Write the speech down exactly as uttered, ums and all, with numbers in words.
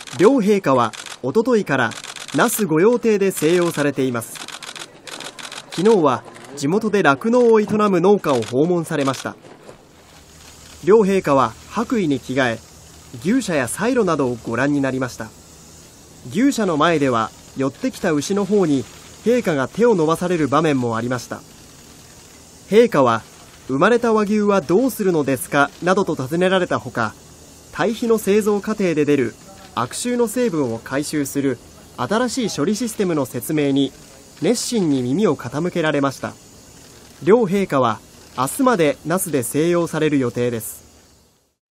両陛下はおとといから那須御用邸で静養されています。昨日は地元で酪農を営む農家を訪問されました。両陛下は白衣に着替え、牛舎やサイロなどをご覧になりました。牛舎の前では寄ってきた牛の方に陛下が手を伸ばされる場面もありました。陛下は生まれた和牛はどうするのですかなどと尋ねられたほか、堆肥の製造過程で出る悪臭の成分を回収する新しい処理システムの説明に熱心に耳を傾けられました。両陛下は明日まで那須で静養される予定です。